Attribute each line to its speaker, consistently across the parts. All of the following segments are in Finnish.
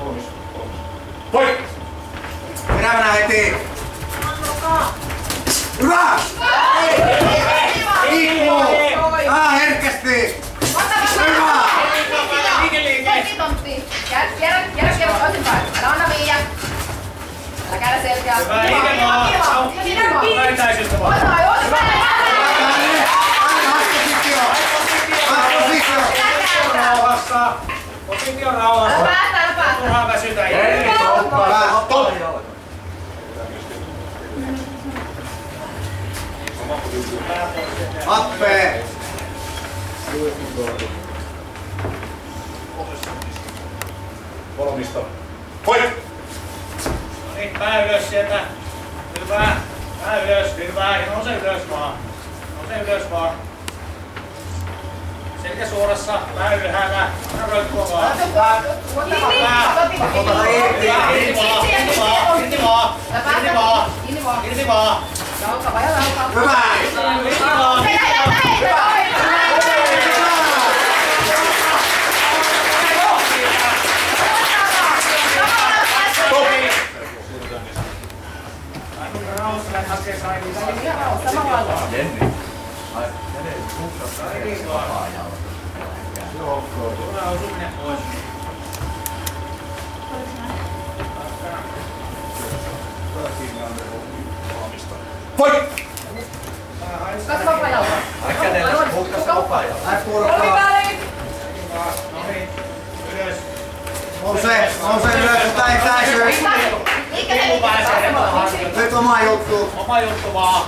Speaker 1: Voi!
Speaker 2: Terävänä heti! Hyvä! Liikkuu! Herkästi! Hyvä!
Speaker 3: Kierrä toisinpäin. Älä anna viiä. Älä käydä selkeä.
Speaker 1: Hyvä, liikemaa! Hyvä etäisyyttä vaan. Rauhassa! Positio rauhassa! Turhaan väsytä!
Speaker 2: Happee!
Speaker 1: Kolmista. Voi! No niin, pää ylös sieltä. Hyvä. Pää ylös, hyvä. Ja nouse ylös vaan. Nouse ylös vaan. Selkä suorassa, pää ylhäällä. Anna roikkua vaan. Irti vaan.
Speaker 2: Hyvä! Voi!
Speaker 3: Katso vapaa jalka.
Speaker 2: Nouse ylös, mutta etäisyys. Nyt oma juttu.
Speaker 1: Oma juttu vaan.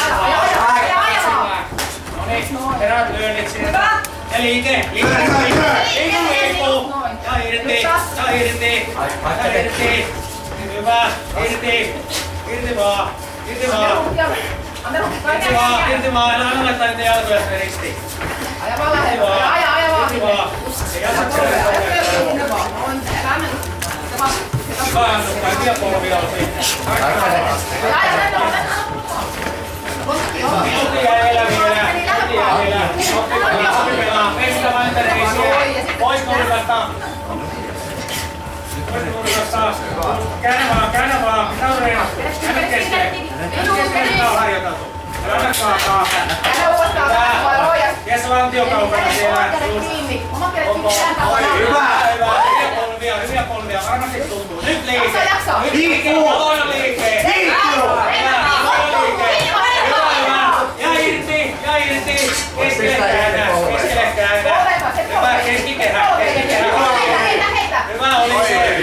Speaker 1: Noniin, herät lyönnit sieltä. Ja liike. Liikkuu. Ja irti. Hyvä. Irti vaan. Irti vaan. Älä aina laittaa niitä jalkoja ristiin.
Speaker 3: Aja vaan lähellä. Aja vaan.
Speaker 1: Irti vaan. Ei jaksa hyvä annukka. Hyviä polvia on siinä. Minuuttia vielä. Pestä vain tänne isiä. Pois nurkasta. Käännä vaan. Mitä on reina? Käännä keskelle. Mitä on harjoiteltu? Älä kaakaa. Jes lantiokaukana siellä. Hyviä polvia. Varmasti tuntuu. Nyt liike. Liikkuu. Aloina liikkeet. Ja irti. Keskelle käännä. Hyvä, keskikehä. Hyvä oli se.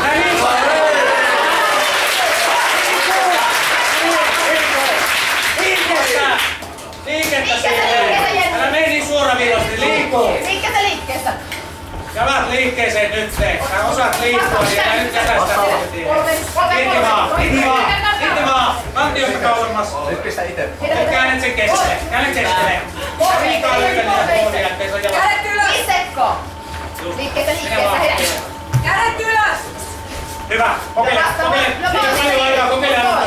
Speaker 1: Liikettä siihen. Älä mene niin suoraviivaisesti. Liikkuu.
Speaker 3: Liikkeessä.
Speaker 1: Jalat liikkeeseen nyt se. Sä osaat liikkua niin älä nyt jätä sitä positiivista. Irti vaan. Lantiosta kauemmas.
Speaker 4: Nyt pistä ite.
Speaker 1: Käännet sen keskelle. Liikaa lyödä pohdia, ettei se ole jalat.
Speaker 3: Kädet ylös. Isekko. Liikkeessä. Kädet ylös.
Speaker 1: Hyvä. Kokeile. Paljon aikaa. Kokeile.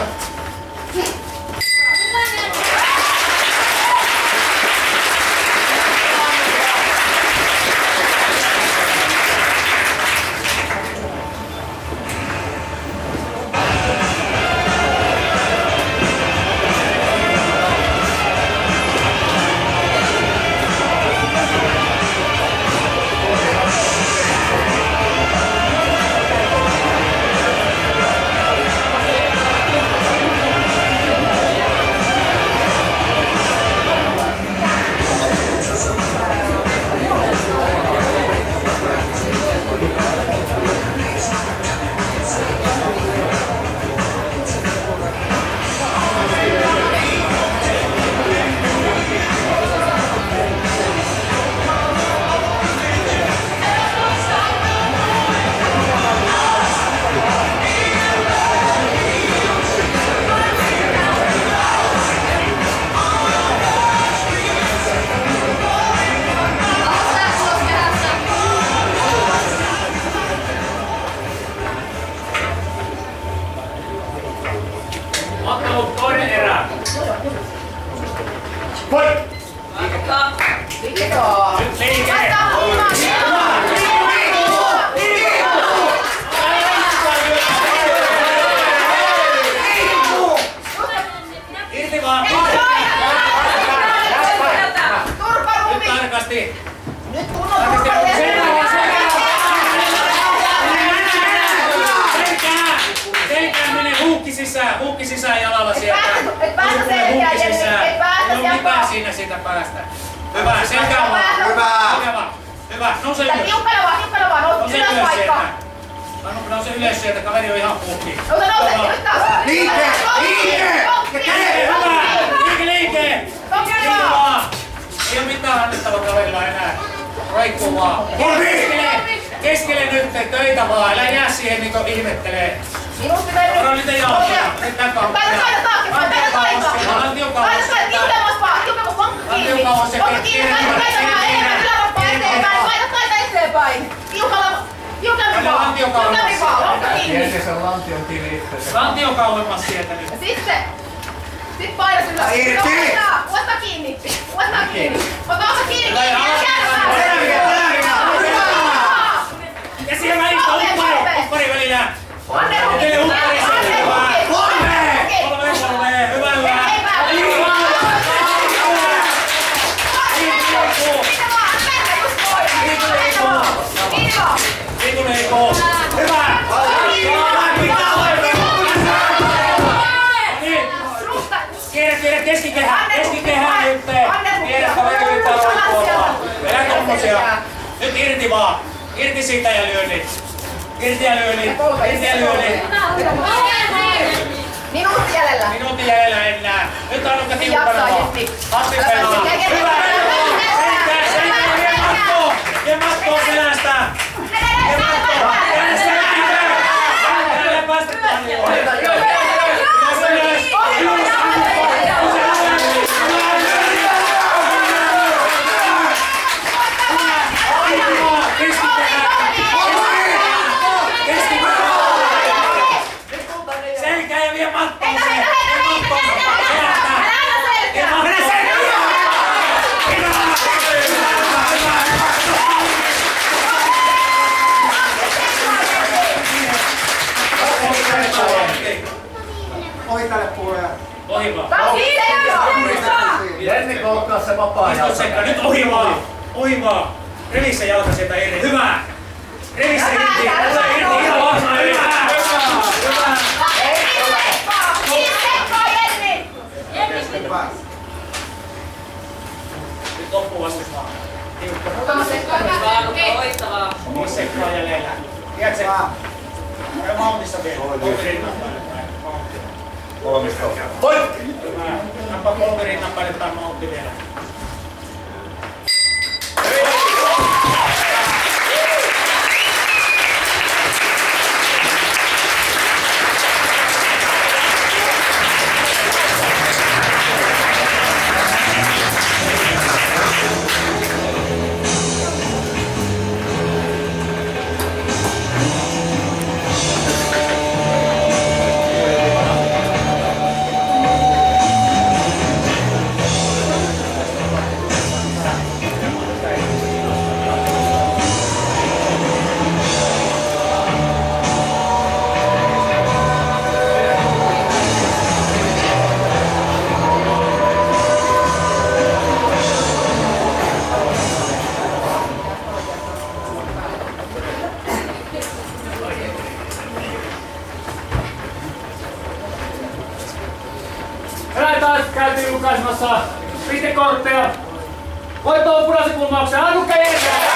Speaker 1: Huukki sisään jalalla sieltä.
Speaker 3: Et päästä selkeä, Jenni. Et päästä
Speaker 1: sieltä. Ei mitään siinä siitä päästä. Hyvä, selkä on. Hyvä. Nouse ylös.
Speaker 3: Tiukkana vaan. Nouse ylös paikka.
Speaker 1: Nouse ylös sieltä, kaveri on ihan puhki.
Speaker 3: Nouse. Nyt taas.
Speaker 2: Liike!
Speaker 1: Liike! Vaan. Ei oo mitään annettavaa kaverilla enää. Roikkuu vaan. Keskelle nyt töitä vaan. Älä jää siihen niinku ihmettelee.
Speaker 3: Minuutti mennyt.
Speaker 1: Ora niitä jalkoja. Nyt takaa.
Speaker 3: Taida taaksepäin. Tiukemmas vaan. Pankka kiinni. Pankka kiinni. Taida eteenpäin. Tiukemmin vaan. Pankka kiinni.
Speaker 4: Se on lantion kiinni itse.
Speaker 1: Lantio kauemmas sieltä nyt.
Speaker 3: Ja sitten painas ylös. Uudestaan kiinni. Ota osa kiinni.
Speaker 1: Ja siihen väliin huppari välillä.
Speaker 3: Anne
Speaker 1: Etelä huppari sieltä. Kolme. Hyvä. Liikuleiko. Hyvä. Kierrä keskikehään nyt. Kierrä kaveri yrittää roikkua. Elä tommosia. Nyt irti vaan. Irti siitä ja lyönnit. Irti ja lyönnit. Minuutti jäljellä enää. Nyt on onka tiukkana vaan. Happi pelaa. Hyvä. Vie mattoa selästä. Älä päästä paljon. Selkää ja vie mattoa se.
Speaker 2: Ohi tälle puolelle.
Speaker 1: Ohi vaan.
Speaker 4: Jenni koukkaa se vapaa jalka.
Speaker 1: Nyt ohi vaan. Revi se jalka sieltä irti. Hyvä. Revi se irti. Ihan varmaan. Hyvä. Nyt loppuu vastus vaan. Tiukka. Mulla sekkaa jäljellä. Tiedätkö? Käy mountissa vielä. Poikki! Hyvä. Nappa polverin painetaan mountti vielä.
Speaker 4: Taas käytiin julkaisemassa pistekortteja. Voitto on punaisen kulmauksen. Annukka Jenni!